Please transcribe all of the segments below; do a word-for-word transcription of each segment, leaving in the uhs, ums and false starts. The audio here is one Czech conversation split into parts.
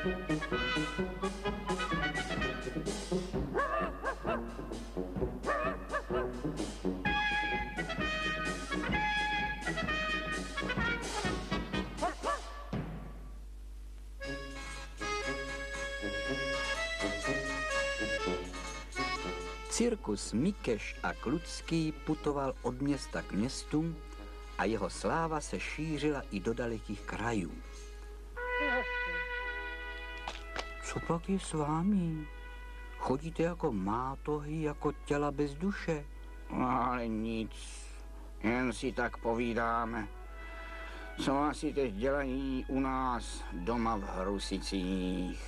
Cirkus Mikeš a Klucký putoval od města k městu a jeho sláva se šířila i do dalekých krajů. Co pak je s vámi? Chodíte jako mátohy, jako těla bez duše? Ale nic, jen si tak povídáme. Co asi teď dělají u nás doma v Hrusicích?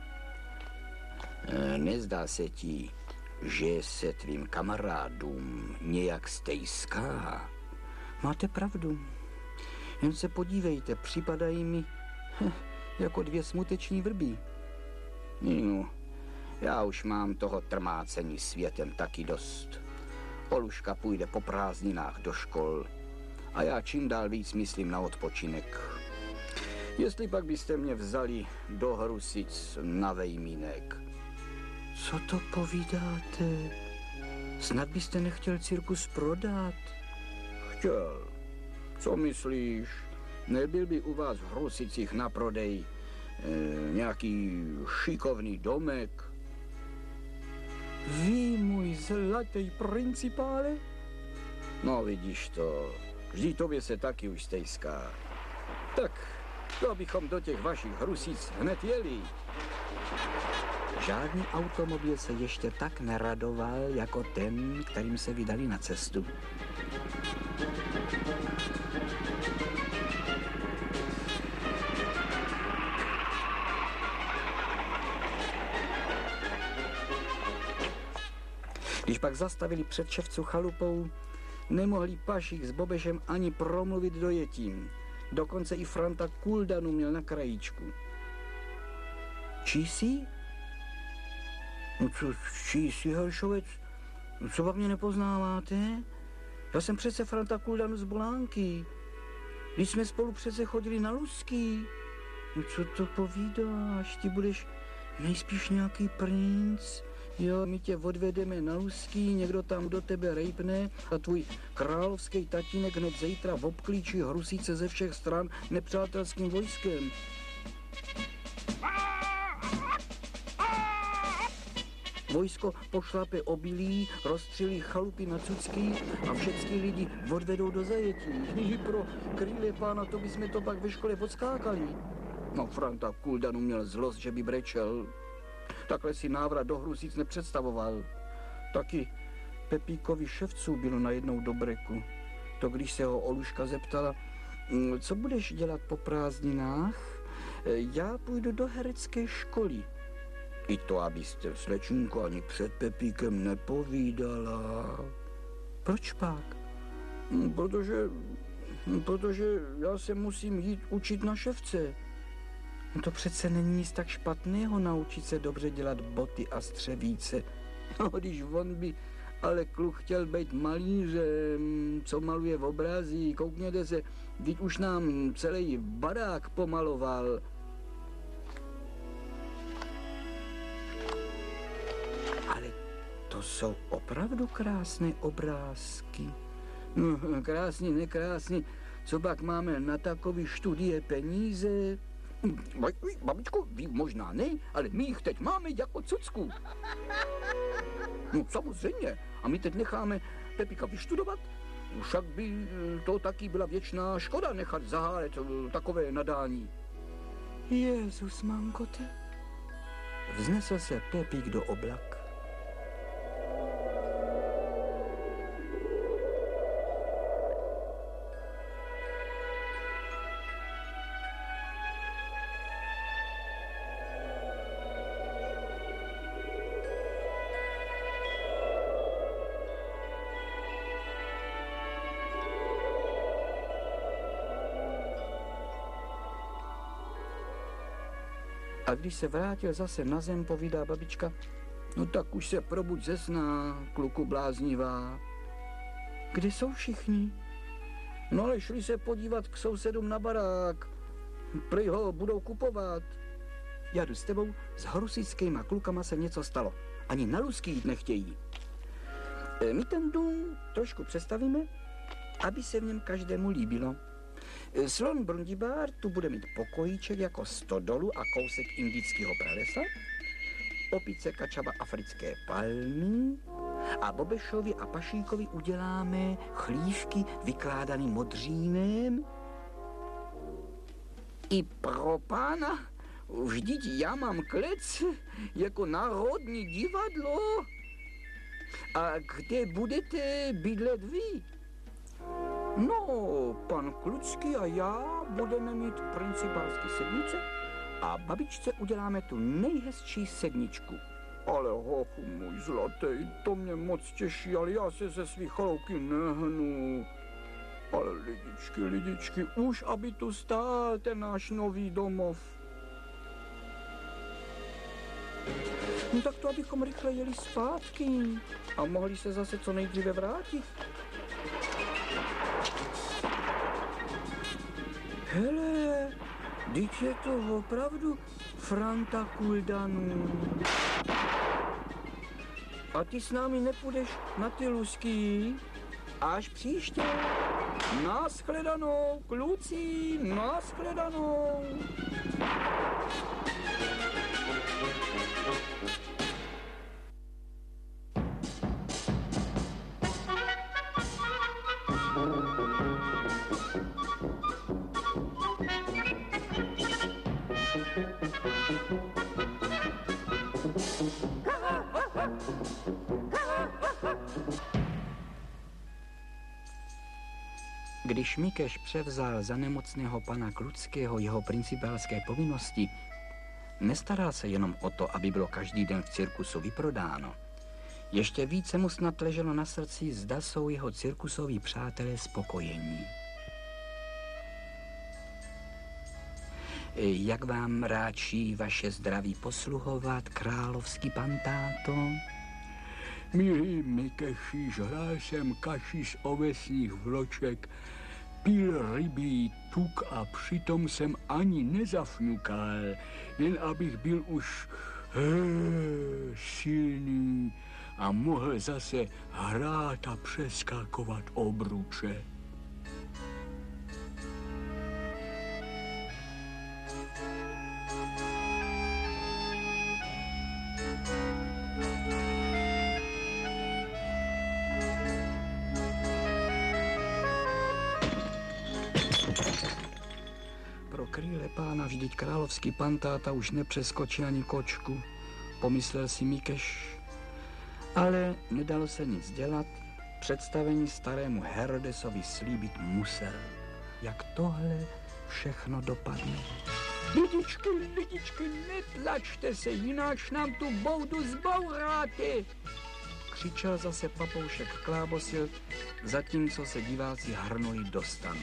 E, nezdá se ti, že se tvým kamarádům nějak stejská? Máte pravdu. Jen se podívejte, připadají mi hm, jako dvě smuteční vrby. No, já už mám toho trmácení světem taky dost. Oluška půjde po prázdninách do škol a já čím dál víc myslím na odpočinek. Jestli pak byste mě vzali do Hrusic na vejmínek. Co to povídáte? Snad byste nechtěl cirkus prodat? Chtěl. Co myslíš? Nebyl by u vás v Hrusicích na prodej e, nějaký šikovný domek? Vy, můj zlatý principále? No vidíš to, vždy tobě se taky už stejská. Tak, to bychom do těch vašich Hrusic hned jeli. Žádný automobil se ještě tak neradoval, jako ten, kterým se vydali na cestu. Když pak zastavili před ševců chalupou, nemohli Pašík s Bobežem ani promluvit dojetím. Dokonce i Franta Kuldanu měl na krajíčku. Čísi? No co, čísi, Helšovec? No co pak mě nepoznáváte? Já jsem přece Franta Kuldanu z Bolánky. Když jsme spolu přece chodili na Luský. No co to povídáš? Ty budeš nejspíš nějaký princ? Jo, my tě odvedeme na Luský, někdo tam do tebe rejpne a tvůj královský tatínek hned zítra obklíčí Hrusice ze všech stran nepřátelským vojskem. Vojsko pošlape obilí, rozstřelí chalupy na Cucký a všechny lidi odvedou do zajetí. Pro krýle pána, to bychom to pak ve škole odskákali. No, Franta Kuldanu měl zlost, že by brečel. Takhle si návrat do Hrusic nepředstavoval. Taky Pepíkovi ševců bylo najednou do breku. To když se ho Oluška zeptala, co budeš dělat po prázdninách? Já půjdu do herecké školy. I to, abyste, slečinko, ani před Pepíkem nepovídala. Proč pak? Protože, protože já se musím jít učit na ševce. No to přece není nic tak špatného naučit se dobře dělat boty a střevíce. No, když on by ale kluk chtěl být malířem, co maluje v obrazy, koukněte se, teď už nám celý barák pomaloval. Ale to jsou opravdu krásné obrázky. No, krásný, nekrásný, co pak máme na takový studie peníze? Babičko, vy možná ne, ale my jich teď máme jako cucku. No samozřejmě, a my teď necháme Pepíka vyštudovat, však by to taky byla věčná škoda nechat zahálet takové nadání. Jezus, mamkote. Vznesl se Pepík do oblak. A když se vrátil zase na zem, povídá babička, no tak už se probuď ze sna, kluku bláznivá. Kde jsou všichni? No ale šli se podívat k sousedům na barák. Prý ho budou kupovat. Já jdu s tebou, s horusickýma klukama se něco stalo. Ani na lusky jít nechtějí. E, my ten dům trošku přestavíme, aby se v něm každému líbilo. E, slon Brundibár tu bude mít pokojíček jako stodolu a kousek indického pralesa, opice kačaba africké palmy a Bobešovi a Pašíkovi uděláme chlívky vykládaný modřínem. I pro pána, vždyť já mám klec jako národní divadlo. A kde budete bydlet vy? No, pan Klucký a já budeme mít principálské sednice a babičce uděláme tu nejhezčí sedničku. Ale hochu můj zlatý, to mě moc těší, ale já se ze svých chaloupky nehnu. Ale lidičky, lidičky, už aby tu stál ten náš nový domov. No tak to, abychom rychle jeli zpátky a mohli se zase co nejdříve vrátit. Hele, teď je to opravdu Franta Kuldanů. A ty s námi nepůjdeš na ty lusky? Až příště. Naschledanou, kluci, naschledanou. Když Mikeš převzal za nemocného pana Kluckého jeho principálské povinnosti, nestaral se jenom o to, aby bylo každý den v cirkusu vyprodáno. Ještě více mu snad leželo na srdci, zda jsou jeho cirkusoví přátelé spokojení. Jak vám ráčí vaše zdraví posluhovat, královský pantáto? Milý Mikeši, žral jsem kaši z ovesních vloček, pil rybí tuk a přitom jsem ani nezafňukal, jen abych byl už he, silný a mohl zase hrát a přeskakovat obruče. Krýle pána, vždyť královský pantáta už nepřeskočí ani kočku, pomyslel si Mikeš. Ale nedalo se nic dělat, představení starému Herodesovi slíbit musel. Jak tohle všechno dopadne. Lidičky, lidičky, netlačte se, jináč nám tu boudu zbouráte, křičel zase papoušek Klábosil, zatímco se diváci hrnuli do stanu.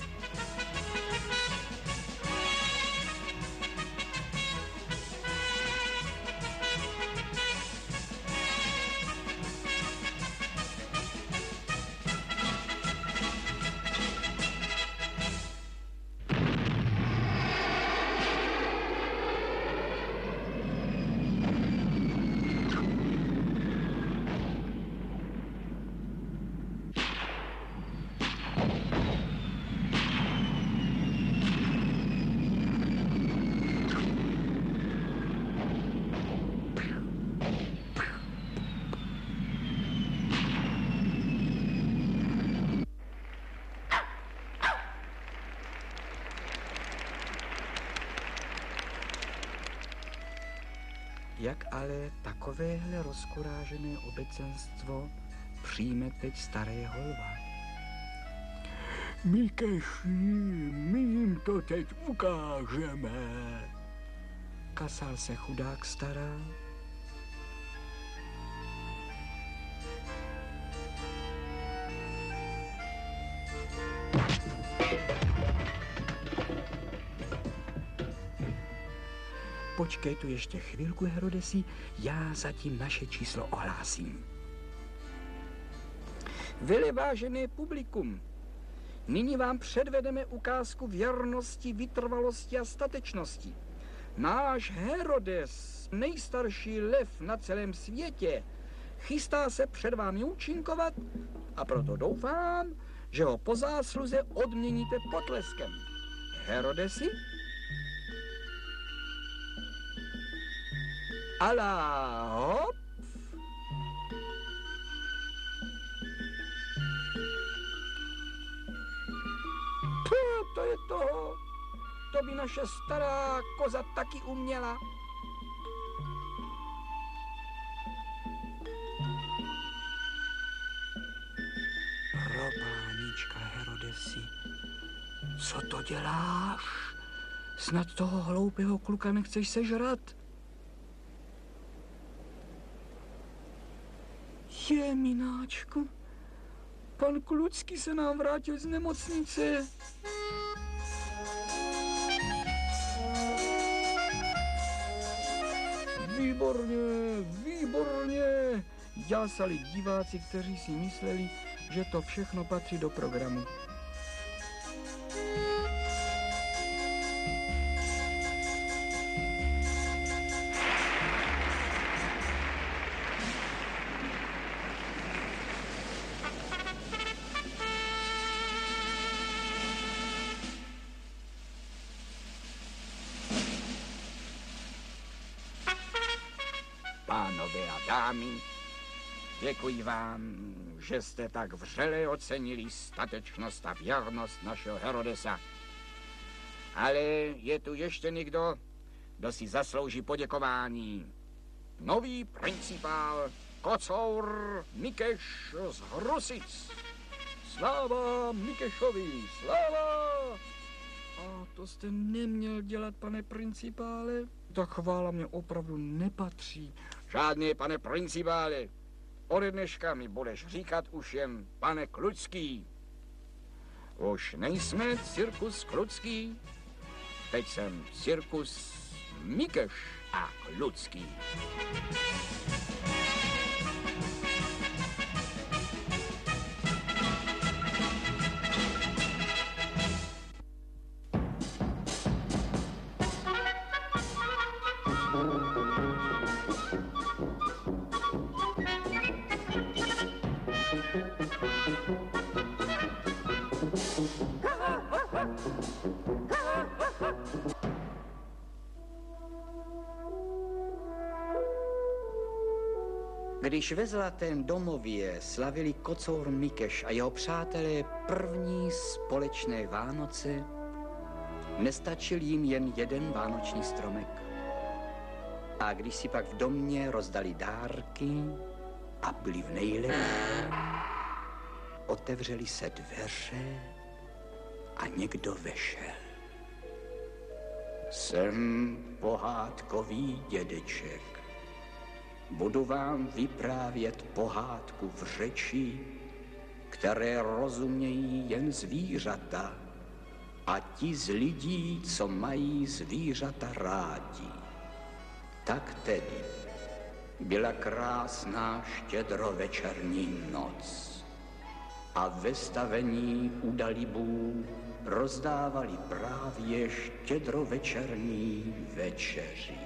Jak ale takovéhle rozkurážené obecenstvo přijme teď starého lva? Mikeši, my jim to teď ukážeme. Kasal se chudák stará. Počkej tu ještě chvilku, Herodesi, já zatím naše číslo ohlásím. Velevážené publikum, nyní vám předvedeme ukázku věrnosti, vytrvalosti a statečnosti. Náš Herodes, nejstarší lev na celém světě, chystá se před vámi účinkovat a proto doufám, že ho po zásluze odměníte potleskem. Herodesi? Alá hop! Puh, to je toho. To by naše stará koza taky uměla. Robánička, Herodesi, co to děláš? Snad toho hloupého kluka nechceš sežrat? Je, mináčku, pan Klucký se nám vrátil z nemocnice. Výborně, výborně, jásali diváci, kteří si mysleli, že to všechno patří do programu. Pánové a dámy, děkuji vám, že jste tak vřele ocenili statečnost a věrnost našeho Herodesa. Ale je tu ještě někdo, kdo si zaslouží poděkování. Nový principál Kocour Mikeš z Hrusic. Sláva Mikešovi, sláva! A to jste neměl dělat, pane principále? Ta chvála mě opravdu nepatří. Žádný, pane principále. Ode dneška mi budeš říkat už jen pane Klucký. Už nejsme cirkus Klucký, teď jsem cirkus Mikeš a Klucký. Když ve Zlatém domově slavili Kocour Mikeš a jeho přátelé první společné Vánoce, nestačil jim jen jeden vánoční stromek. A když si pak v domě rozdali dárky a byli v nejlepším, otevřeli se dveře a někdo vešel. Jsem pohádkový dědeček. Budu vám vyprávět pohádku v řeči, které rozumějí jen zvířata a ti z lidí, co mají zvířata rádi. Tak tedy byla krásná štědrovečerní noc a ve stavení u dalibů rozdávali právě štědrovečerní večeři.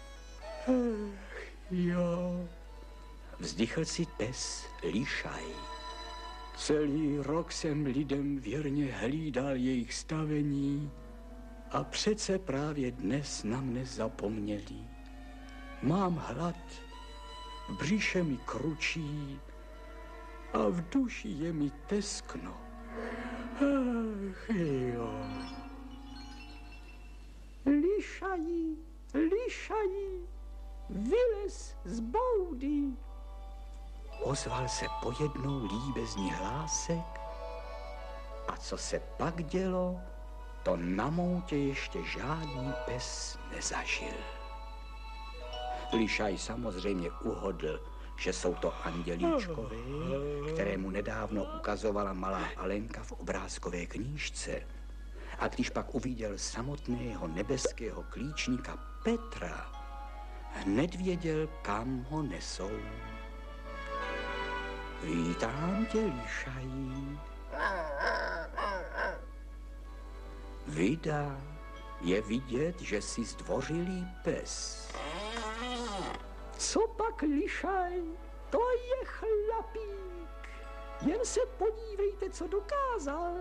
Jo. Vzdychl si pes Lišaj. Celý rok jsem lidem věrně hlídal jejich stavení a přece právě dnes na mne zapomněli. Mám hlad, v břiše mi kručí a v duši je mi teskno. Ach jo. Lišají, lišají, vylez z boudy. Ozval se pojednou líbezný hlásek a co se pak dělo, to na moutě ještě žádný pes nezažil. Lišaj samozřejmě uhodl, že jsou to andělíčkové, které mu nedávno ukazovala malá Alenka v obrázkové knížce. A když pak uviděl samotného nebeského klíčníka Petra, hned věděl, kam ho nesou. Vítám tě, Lišají. Vida, Je vidět, že jsi zdvořilý pes. Co pak, lišaj? To je chlapík. Jen se podívejte, co dokázal.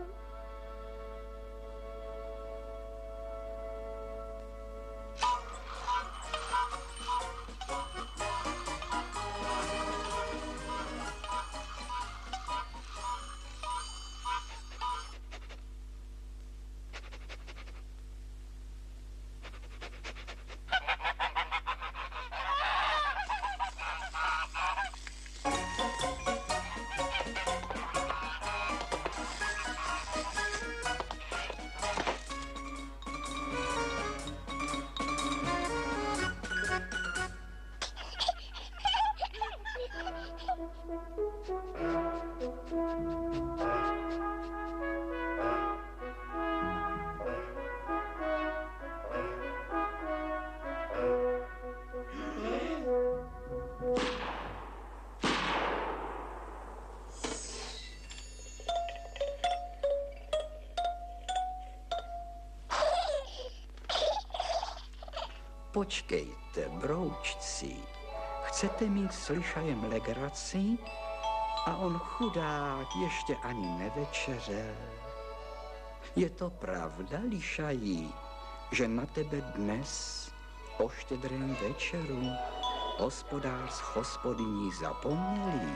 Počkejte, broučci, chcete mít s lišajem legraci? A on chudák ještě ani nevečeřel. Je to pravda, lišají, že na tebe dnes o štědrém večeru hospodář s hospodyní zapomněli?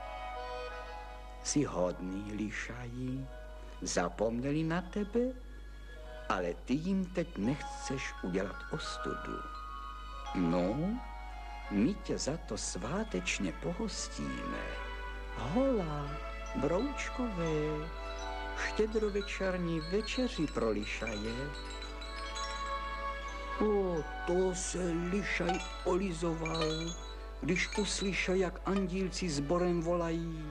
Jsi hodný, lišají, zapomněli na tebe, ale ty jim teď nechceš udělat ostudu. No, my tě za to svátečně pohostíme. Hola, broučkové, štědrovečerní večeři pro lišaje. O, to se lišaj olizoval, když uslyšel, jak andílci sborem volají.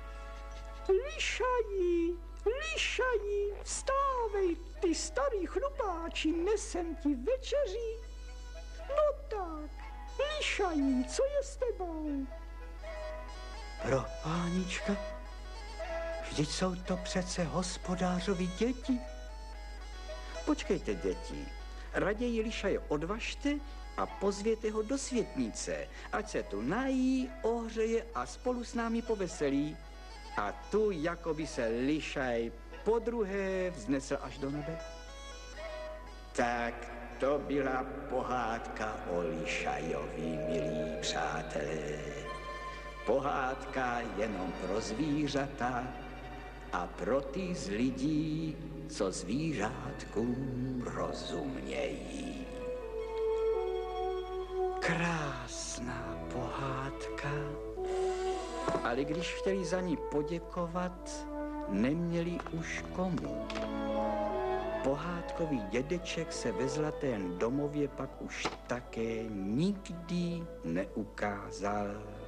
Lišají, lišají, vstávej, ty starý chlupáči, nesem ti večeří. No tak, lišají, co je s tebou? Pro pánička, vždyť jsou to přece hospodářovi děti. Počkejte, děti, raději lišaje odvažte a pozvěte ho do světnice, ať se tu nají, ohřeje a spolu s námi poveselí. A tu jakoby se lišaj podruhé vznesl až do nebe. Tak to byla pohádka o lišajovi, milí přátelé. Pohádka jenom pro zvířata a pro ty z lidí, co zvířátkům rozumějí. Krásná pohádka. Ale když chtěli za ní poděkovat, neměli už komu. Pohádkový dědeček se ve zlatém domově pak už také nikdy neukázal.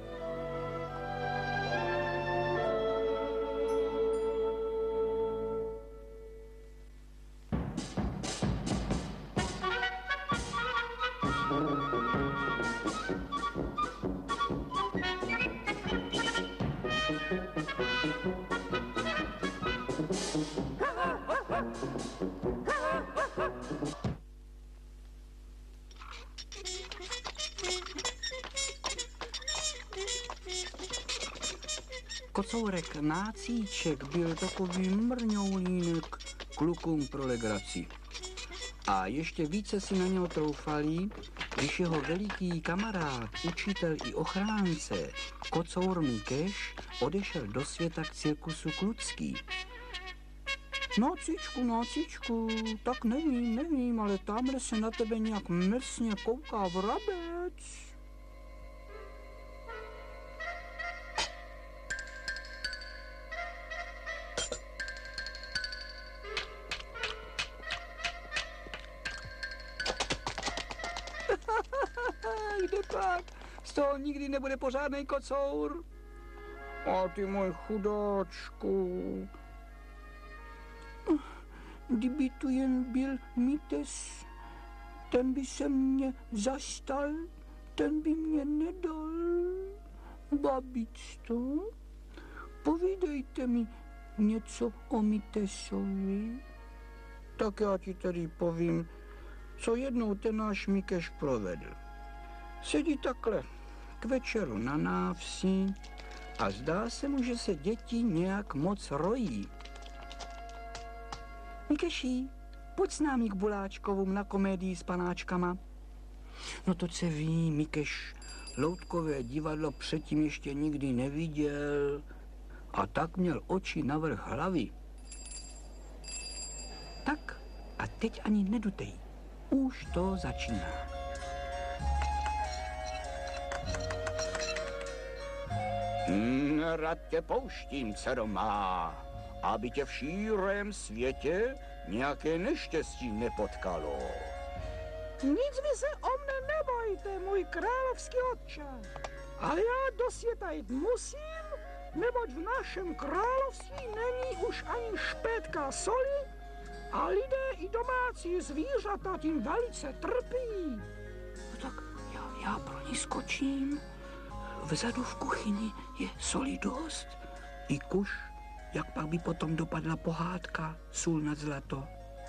Kocourek Nácíček byl takový mrňoulínek klukům pro legraci. A ještě více si na něho troufali, když jeho veliký kamarád, učitel i ochránce, Kocour Mikeš, odešel do světa k cirkusu Klucký. Nácíčku, Nácíčku, tak nevím, nevím, ale tamhle se na tebe nějak mrsně kouká vrabec. Kde pak? Z toho nikdy nebude pořádnej kocour. A ty můj chudáčku. Kdyby tu jen byl Mites, ten by se mě zastal, ten by mě nedal. Babičto, povídejte mi něco o Mitesovi. Tak já ti tedy povím, co jednou ten náš Mikeš provedl. Sedí takhle k večeru na návsi a zdá se mu, že se děti nějak moc rojí. Mikeši, pojď s námi k Buláčkovům na komédii s panáčkama. No to se ví, Mikeš loutkové divadlo předtím ještě nikdy neviděl a tak měl oči navrch hlavy. Tak a teď ani nedutej. Už to začíná. Rád tě pouštím, dcero má, aby tě v šírém světě nějaké neštěstí nepotkalo. Nic vy se o mne nebojte, můj královský otče. Ale já do světa jít musím, neboť v našem království není už ani špétka soli a lidé i domácí zvířata tím velice trpí. No tak já, já pro ní skočím. Vzadu v kuchyni je soli dost. I kuš, jak pak by potom dopadla pohádka Sůl nad zlato.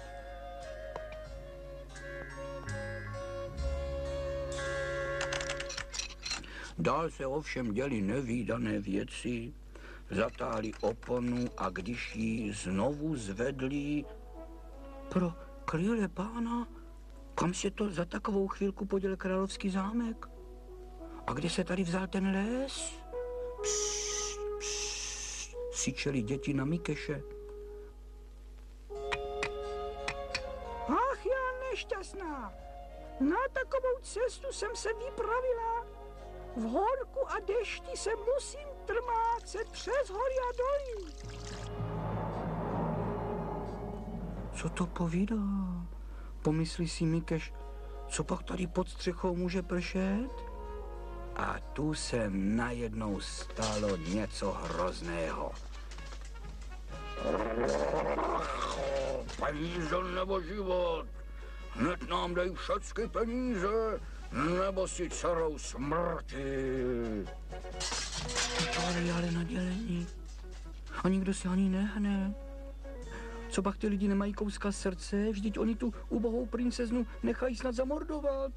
Dál se ovšem děly nevídané věci. Zatáhli oponu a když ji znovu zvedli... Pro kryle pána, kam se to za takovou chvilku poděl královský zámek? A kde se tady vzal ten les? Psst, psst, syčeli děti na Mikeše. Ach, já nešťastná. Na takovou cestu jsem se vypravila. V horku a dešti se musím trmácet přes hory a doly. Co to povídá? Pomyslí si Mikeš, co pak tady pod střechou může pršet? A tu se najednou stalo něco hrozného. Peníze nebo život? Hned nám dej všechny peníze, nebo si dcerou smrti. Ale, ale nadělení. A nikdo se ani nehne. Co pak ty lidi nemají kouska srdce? Vždyť oni tu ubohou princeznu nechají snad zamordovat.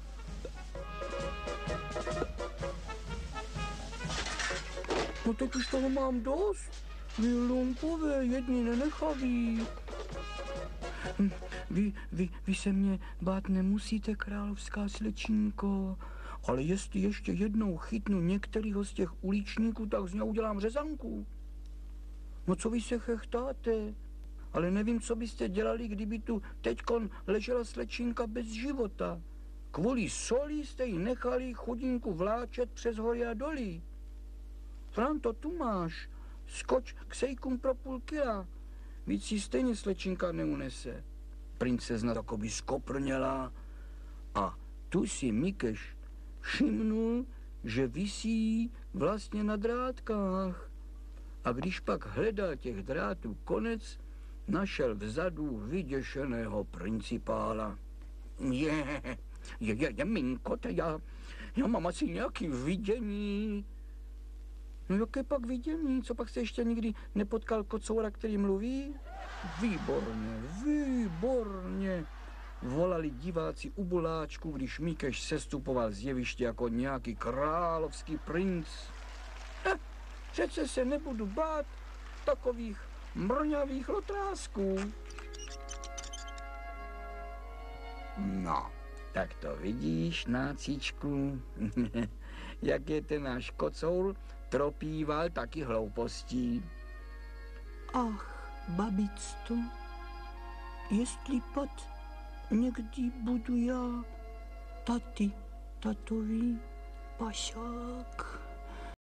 No teď už toho mám dost. Vy lumpové, jedni nenechaví. Hm, Vy, vy, vy se mě bát nemusíte, královská slečinko. Ale jestli ještě jednou chytnu některýho z těch uličníků, tak z něho udělám řezanku. No co vy se chechtáte? Ale nevím, co byste dělali, kdyby tu teďkon ležela slečinka bez života. Kvůli soli jste ji nechali chudinku vláčet přes hory a doly. Franto, tu máš. Skoč k sejkům pro půl kila. Víc si stejně slečinka neunese. Princezna takoby skoprněla a tu si Mikeš všimnul, že visí vlastně na drátkách. A když pak hledal těch drátů konec, našel vzadu vyděšeného principála. Je, je, je, je minko, to já, já mám asi nějaký vidění. No jaké pak vidění? Co pak se ještě nikdy nepotkal kocoura, který mluví? Výborně, výborně, volali diváci u Buláčku, když Mikeš sestupoval z jeviště jako nějaký královský princ. Eh, přece se nebudu bát takových mrňavých lotrásků. No, tak to vidíš, nácíčku, jak je ten náš kocour tropíval taky hloupostí. Ach, babicto, jestli pat někdy budu já taty, tatový pašák.